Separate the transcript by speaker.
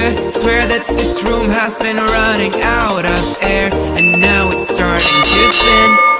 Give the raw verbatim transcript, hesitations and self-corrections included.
Speaker 1: Swear that this room has been running out of air, and now it's starting to spin.